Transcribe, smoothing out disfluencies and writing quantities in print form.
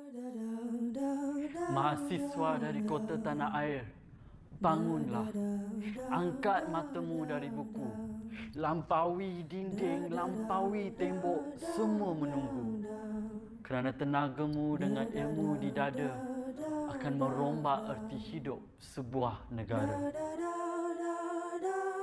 Mahasiswa dari kota tanah air, bangunlah. Angkat matamu dari buku. Lampaui dinding, lampaui tembok, semua menunggu. Kerana tenagamu dengan ilmu di dada akan merombak erti hidup sebuah negara.